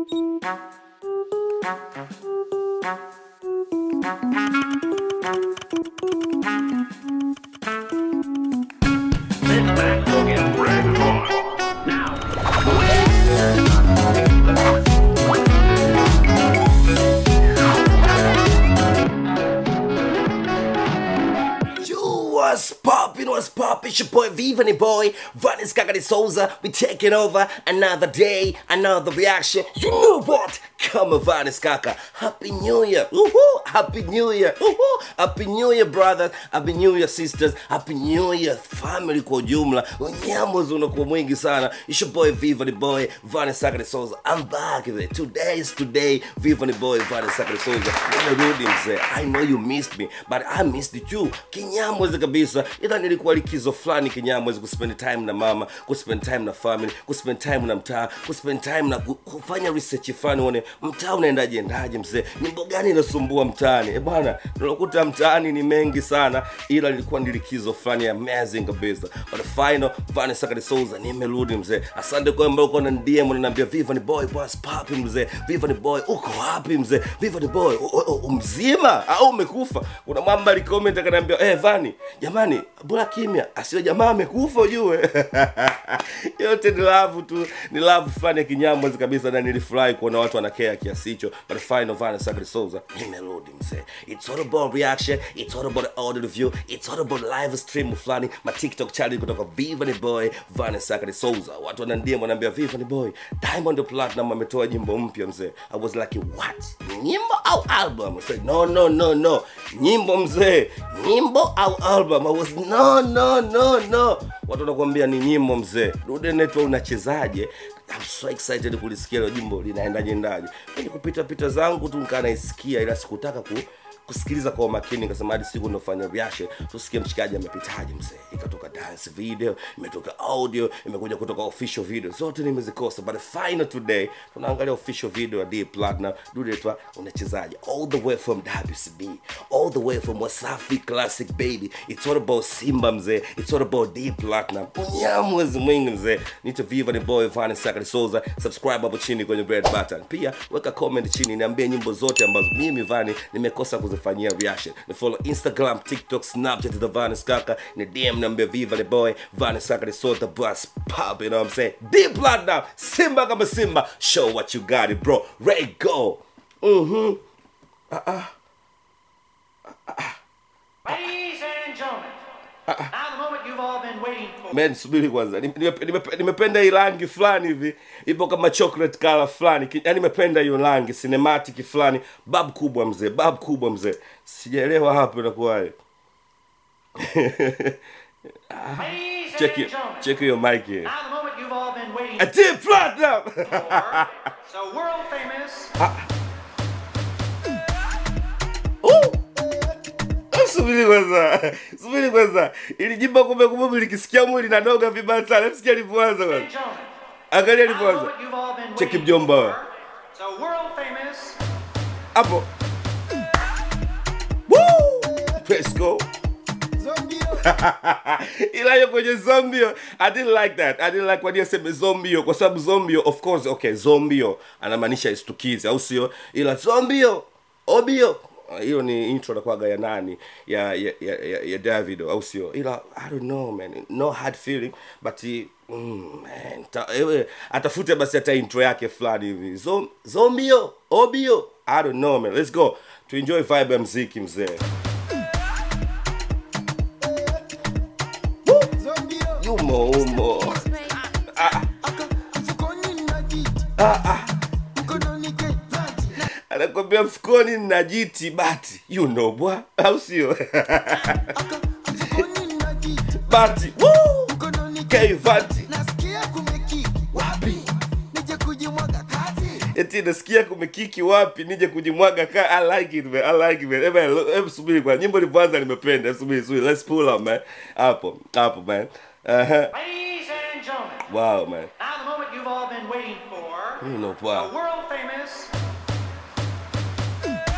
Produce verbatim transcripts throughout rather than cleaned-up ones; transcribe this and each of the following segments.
What's poppin', what's poppin', it's your boy Vivani Boy, Vanis Kaka de Souza. We taking over another day, another reaction. You know what? Come on, Vanis Kaka. Happy New Year. Woohoo! Happy New Year. Woohoo! Happy New Year, brothers. Happy New Year, sisters. Happy New Year, family kwa jumla. Unyamwezi unakuwa mwingi sana. It's your boy Vivani Boy, Vanis Kaka de Souza. I'm back with it. Today is today. Vivani Boy, Vanis Kaka de Souza. Nimerudi mzee. I know you missed me, but I missed you too. Kinyamwezi kabisa. Ila nilikuwa likizo fulani Kinyamwezi, kuspend time na mama, kuspend time na family, kuspend time na mtaa, kuspend time na kufanya research fulani uone mtaa unaendaje endaje mzee. Nyimbo gani inasumbua mtaani? Eh bwana, tunakuta mtaani ni mengi sana, ila nilikuwa nilikizo fulani amazing kabisa. But the final Vanis Kaka de Souza nimerudi mzee. Asante kwa ambao uko na D M unaniambia Vivani Boy what's popping mzee. Vivani Boy uko wapi mzee? Vivani Boy umzima au umekufa? Kuna mwamba ali comment akaniambia eh Vani, jamani bora kimya, asio jamaa amekufa ujue. Yote ni love tu, ni love fulani ya Kinyamwezi kabisa, na nilifurahi kuona watu wanakea kiasi hicho. But the final Vanis Kaka de Souza nimerudi mzee. It's all about reaction, it's all about audio review, it's all about live stream fulani, ma TikTok channel kutoka Vivani Boy, Vanis Kaka de Souza. Watu wanandia wananiambia Vivani Boy, Diamond Platinum ametoa nyimbo mpya mzee. I was like what? Nyimbo au album? I said no no no no. Nyimbo mzee. Nyimbo au album? I was no no no no. Watu wanakuambia ni nyimbo mzee. Rudi netwa unachezaje? I'm so excited kulisikia hilo jimbo linaendaje ndaje. Mimi kupita pita zangu tu nikanaisikia, ila sikutaka ku kusikiliza kwa makini, nikasema hadi siku nofanya reaction tusikie mshikaji amepitaje mzee. Ikatoka dance video, imetoka audio, imekuja kutoka official video, zote nimezikosa. But the final today tunaangalia official video ya D Platinum, dude etwa unachezaje, all the way from W C B, all the way from Wasafi Classic baby. It's all about Simba mzee, it's all about D Platinum. Unyamwezi mwingi mzee. Nito Vivani Boy, Vanis Kaka de Souza. Subscribe hapo chini kwenye red button. Pia weka comment chini niambie nyimbo zote ambazo mimi Vani nimekosa kuzifanyia reaction. Ni follow Instagram, TikTok, Snapchat the Vanis Kaka. Ni D M number Vivani Boy, Vanis Kaka de Souza, bus pop, you know what I'm saying? D Platinum, Simba kama Simba. Show what you got it, bro. Ready, go. Mm-hmm. Uh-uh. Uh-uh. Ladies and gentlemen, uh -uh. now the moment you've all been waiting for. Man, subiri kwanza. Nimependa hii rangi fulani hivi. Ipo kama chocolate color fulani. Yaani nimependa hiyo rangi cinematic fulani. Bab kubwa mzee, bab kubwa mzee. Sijaelewa hapo inakuwaje. Check your, check your mic here. Now the moment you've all been waiting for. A D Platinum. So world famous. Ah. Oh. Subiri kwanza. Subiri kwanza. Ili jimbo kumbe kumbe likisikia mwili na doga vibaya sana. Msikia alipoanza kwanza. Angalia alipoanza. Check mjomba. So world famous. Hapo. Woo! Let's go. Ila yo kwenye zombio, I didn't like that. I didn't like when you said zombio, kwa sababu zombio of course, okay, zombio anamaanisha istukizi au sio? Ila zombio, obio hiyo ni intro na kwaga ya nani ya ya ya, ya Davido au sio? Ila I don't know man, no hard feeling, but he, mm, man ta, ewe, atafute basi hata intro yake fulani hivi. Zom, zombio, obio, I don't know man. Let's go to enjoy vibe ya muziki mzee. Umo umo. Ah. Ah ah. Anakwambia mfukoni na jiti bati. You know bwa. Au sio? Bati. Woo! K-Vati. Nasikia kumeki wapi? Nije kujimwaga kati. Eti nasikia kumekiki wapi? Nije kujimwaga kati. I like it man. I like it man. Eba, eba subiri kwa nyimbo lipoanza nimependa. Subiri subiri. Let's pull up man. Hapo. Hapo man. Uh-huh. Ladies and gentlemen. Wow man. Now the moment you've all been waiting for. You know wow. The world famous.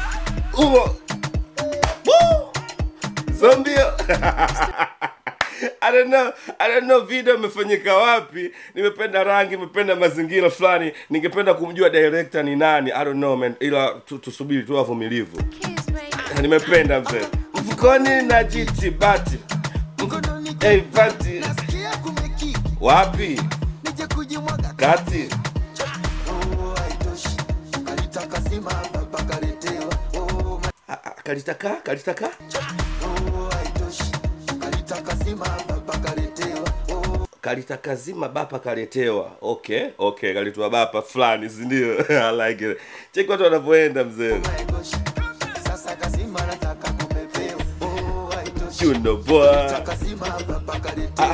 Umo. Woo! Zombio. I don't know, I don't know video imefanyika wapi. Nimependa rangi, nimependa mazingira fulani. Ningependa kumjua director ni nani. I don't know man, ila tusubiri tu wavumilivu. Nimependa mzee. Mfukoni na jiti bati. Hey bati. Wapi? Kati. Kalitaka, kalitaka. Kalitaka zima bapa kaletewa. Okay, okay, kalitwa bapa fulani, si ndio? I like it. Check watu wanavyoenda mzee. You know boy. Ah.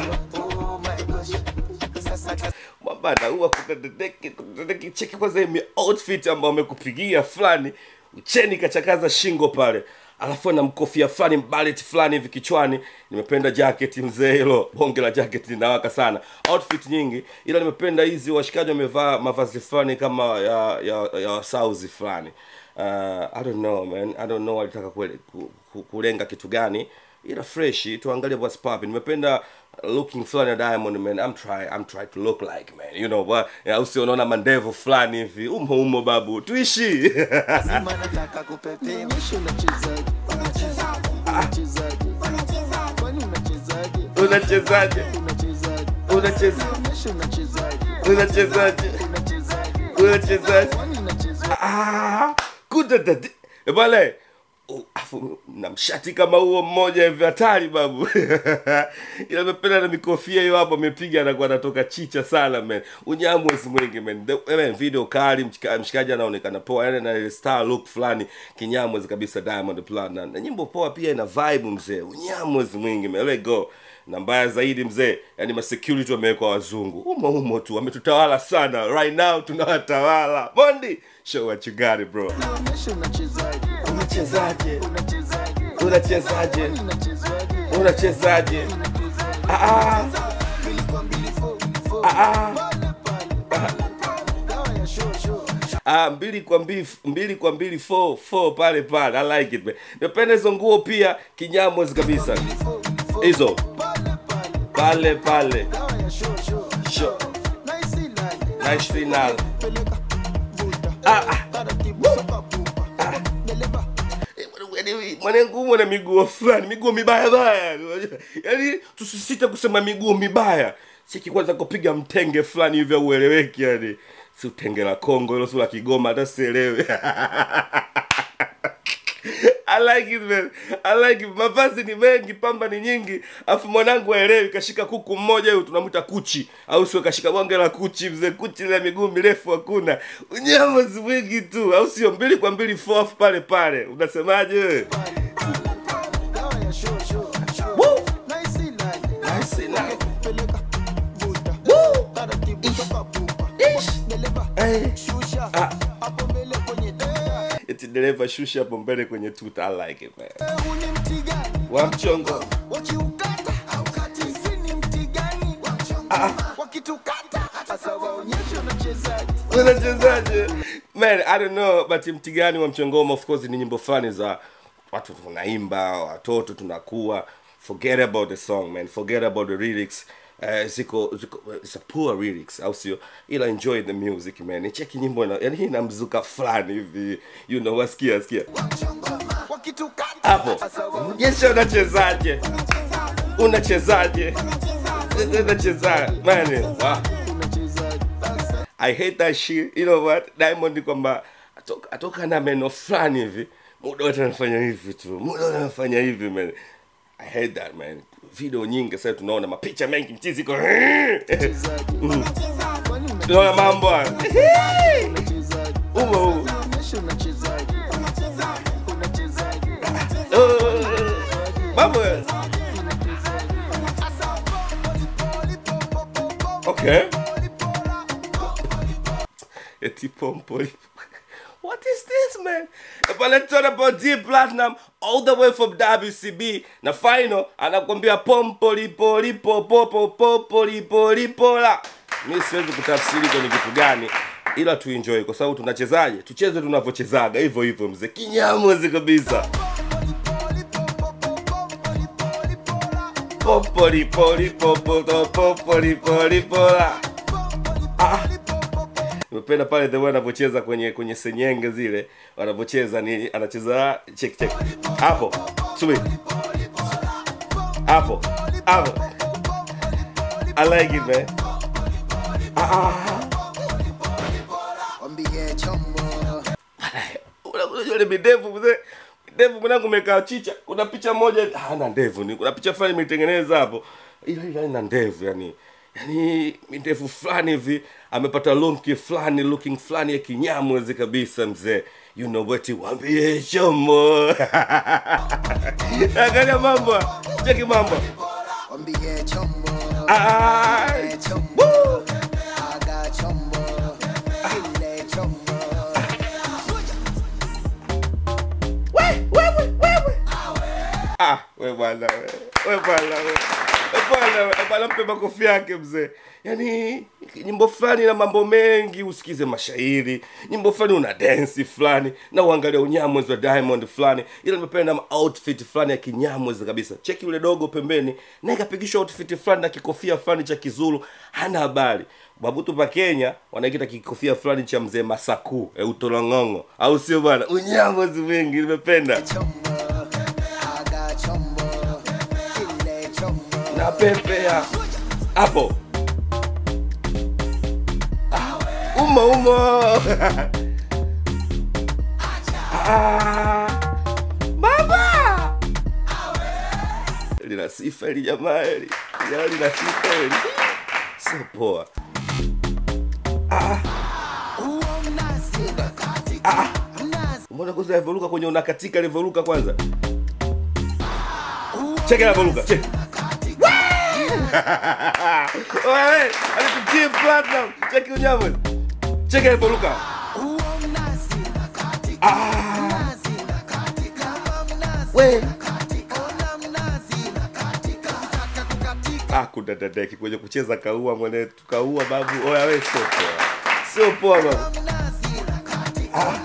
Mabada huwa kukadeki, kukadeki cheki kwanza hii outfit ambayo amekupigia fulani. Ucheni kachakaza shingo pale. Alafu na mkofia fulani, ballet fulani hivi kichwani. Nimependa jacket mzee hilo. Bonge la jacket linawaka sana. Outfit nyingi. Ila nimependa hizi washikaji wamevaa mavazi fulani kama ya ya ya South fulani. Uh, I don't know man. I don't know walitaka kulenga kitu gani. Ila fresh, tuangalie what's popping. Nimependa looking fulani ya Diamond man. I'm try I'm trying to look like man. You know what? Ya usi unaona mandevu fulani hivi. Umo umo babu. Tuishi. Unachezaje? Unachezaje? Unachezaje? Unachezaje? Ah, kuda bale. Afu na mshati kama huo mmoja hivi hatari babu. Ila nimependa na mikofia hiyo hapo amepiga na kwa anatoka chicha sana man. Unyamwezi mwingi man. The, man video kali mshikaji anaonekana poa yani na star look fulani kinyamwezi kabisa Diamond Platnumz. Na nyimbo poa pia ina vibe mzee. Unyamwezi mwingi man. Let's go. Na mbaya zaidi mzee, yani ma security wamewekwa wazungu. Umo umo tu wametutawala sana. Right now tunawatawala. Mondi, show what you got it bro. Unachezaje? Unachezaje? Unachezaje? Ah ah. Ah, mbili kwa mbili, mbili kwa mbili, four, four pale pale. I like it man. Napenda hizo nguo pia kinyamwezi kabisa. Hizo. Pale pale. Show. Nice final. Ah ah. Mwanangu mwana miguu fulani, miguu mibaya baya. Yaani tusisite kusema miguu mibaya. Siki kwanza kupiga mtenge fulani hivi ueleweki yani. Si utenge la Kongo hilo si la Kigoma hata sielewi. I like it man. I like it. Mavazi ni mengi, pamba ni nyingi. Afu mwanangu aelewi kashika kuku mmoja huyo tunamuita kuchi. Au sio kashika bonge la kuchi mzee, kuchi la miguu mirefu hakuna. Unyama mwingi tu. Au sio mbili kwa mbili four pale pale. Unasemaje wewe? Woo! Nice enough. Woo! Ish. Hey. Ah. Eti dereva shusha hapo mbele kwenye tuta. I like it man. Wa mchongo. Ah. Unachezaje? Man, I don't know but mtigani wa mchongoma of course ni nyimbo fulani za watu tunaimba, watoto tunakuwa. Forget about the song man. Forget about the lyrics. Uh, ziko, ziko, it's a poor lyrics au sio, ila enjoy the music man. Cheki nyimbo na yani ina mzuka fulani hivi, you know, wasikia sikia hapo. Yesho unachezaje? Unachezaje? Unachezaje man? Wow. I hate that shit. You know what? Diamond kwamba atoka atoka na meno fulani hivi, muda wote anafanya hivi tu, muda wote anafanya hivi man. I hate that man. Video nyingi sasa tunaona mapicha mengi mchizi iko. Tunaona mambo. Umo. Mambo. Okay. Eti pompoli. What is this man? But let's talk about D Platnumz all the way from W C B. Na final anakuambia pompoli poli popo popo poli poli pola. Mimi siwezi kutafsiri kwenye kitu gani, ila tu enjoy kwa sababu tunachezaje? Tucheze tunavyochezaga hivyo hivyo mzee. Kinyamwezi kabisa. Popoli poli popo popoli poli pola. Ah. Nimependa pale the way anavyocheza kwenye kwenye senyenge zile. Anavyocheza ni anacheza check check. Hapo. Subiri. Hapo. Hapo. I like it, man. Ah ah. Unajua ile midevu mzee. Ndevu mwanangu umekaa chicha. Kuna picha moja hana ndevu ni. Kuna picha fulani nimetengeneza hapo. Ila ila ina ndevu yani. Yani ndevu fulani hivi amepata look fulani looking fulani ya kinyamwezi kabisa mzee. You know what you want be chomo. Angalia mambo. Cheki mambo. Wambie chomo. Ah. Woo. Aga chomo. Ile chomo. Ah, we bwana we. We bwana we. We bwana we. Bwana mpe makofi yake mzee. Yaani nyimbo fulani na mambo mengi usikize mashairi. Nyimbo fulani una dance fulani na uangalia unyamwezi wa Diamond fulani. Ila nimependa outfit fulani ya kinyamwezi kabisa. Cheki yule dogo pembeni. Na ikapigishwa outfit fulani na kikofia fulani cha Kizulu. Hana habari. Babutu pa Kenya wanaikita kikofia fulani cha mzee Masaku, e utolongongo. Au sio bwana? Unyamwezi mwingi nimependa. Na pepea hapo ah, umo umo ah, mama lina sifa ili jamaa hili ya lina sifa hili sio poa ah ah mbona kwanza yavoluka kwenye unakatika livoluka kwanza cheki livoluka cheki Oye, alikutia platinum. Cheki unyamwezi. Cheki alivoluka. Ah. We. Ah, kudadadeki kwenye kucheza kaua mwane tukaua babu. Oya we sio poa. Sio poa babu. Ah.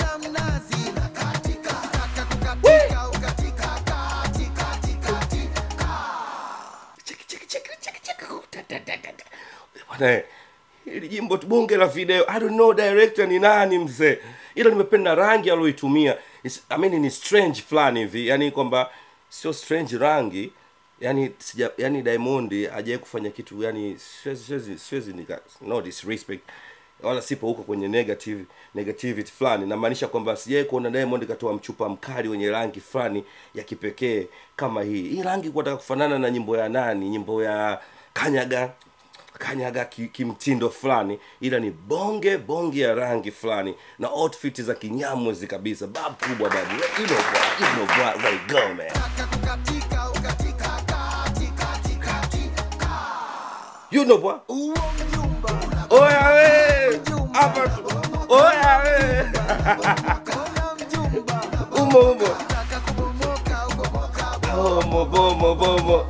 Bwana hili jimbo tubonge la video. I don't know director ni nani mzee. Ila nimependa rangi aloitumia. I mean ni strange fulani hivi. Yaani kwamba sio strange rangi. Yaani sija yani Diamond hajaye kufanya kitu yani siwezi siwezi siwezi nika no disrespect. Wala sipo huko kwenye negative negativity fulani. Na maanisha kwamba sijaye kuona Diamond katoa mchupa mkali wenye rangi fulani ya kipekee kama hii. Hii rangi kwa kufanana na nyimbo ya nani? Nyimbo ya Kanyaga Kanyaga kimtindo ki fulani, ila ni bonge bonge ya rangi fulani na outfit za kinyamwezi kabisa. Babu kubwa babu. You know what? You know what? Where you go, man? You know what? Oya we. Hapa tu. Oya we. Umo umo. Bomo bomo bomo.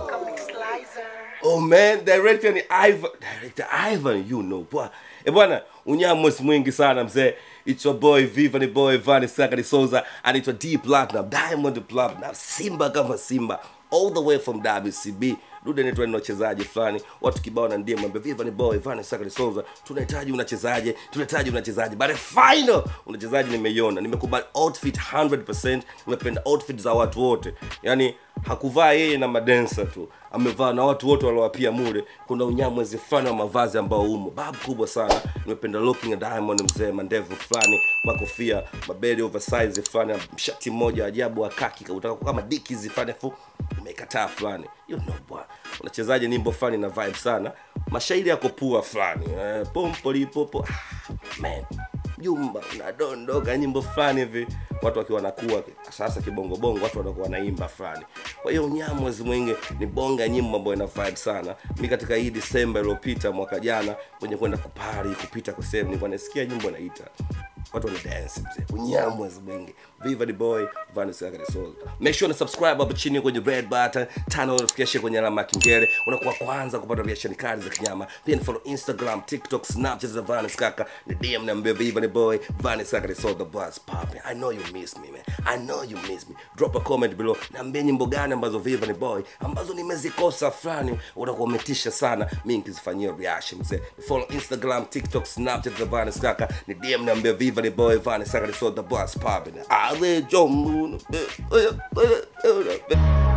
Oh man, director ni Ivan, director Ivan, you know boy. Eh bwana, unyamwezi mwingi sana mzee. It's your boy Viva ni boy Vani Sakari Souza and it's a D Platinum, Diamond Platinum, Simba kama Simba, all the way from W C B. Dude ni tuende wachezaji fulani, watu kibao na ndiye mwambie Viva ni boy Vani Sakari Souza, tunahitaji unachezaje, tunahitaji unachezaje. But final unachezaji nimeiona, nimekubali outfit one hundred percent, nimependa outfit za watu wote. Yaani hakuvaa yeye na madansa tu, amevaa na watu wote walowapia mule. Kuna unyamwezi fulani wa mavazi ambao umo. Babu kubwa sana. Nimependa looking at Diamond mzee, mandevu fulani, makofia, mabeli oversize fulani, shati moja ajabu wa kaki, utaka kama Dickies fulani fu umekataa fulani. You know boy. Unachezaje nyimbo fulani na vibe sana. Mashairi yako pua fulani. Eh, pompoli popo. Ah, man. Jumba unadondoka nyimbo fulani hivi watu wakiwa nakuwa sasa kibongo bongo watu wanakuwa wanaimba fulani. Kwa hiyo unyamwezi mwingi ni bonga nyimbo ambayo ina vibe sana. Mimi katika hii December iliyopita mwaka jana kwenye kwenda kupari kupita kwa sehemu nilikuwa nasikia nyimbo inaita watu wana dance mzee, unyamwe mwingi. Viva the boy, Vanessa Kagari Souza. Make sure to subscribe hapo chini kwenye red button, turn on notification kwenye alama ya kengele, unakuwa kwanza kupata reaction kali za kinyama. Pia follow Instagram, TikTok, Snapchat za Vanessa Kaka, ni D M niambie Viva the boy, Vanessa Kagari Souza, the buzz popping. I know you miss me man, I know you miss me. Drop a comment below, niambie nyimbo gani ambazo Viva the boy ambazo nimezikosa fulani, unakuwa umetisha sana mimi nikizifanyia reaction mzee. Follow Instagram, TikTok, Snapchat za Vanessa Kaka, ni D M niambie Viva the boy, Vanessa Kagari Souza, the buzz popping. Ale John Moon.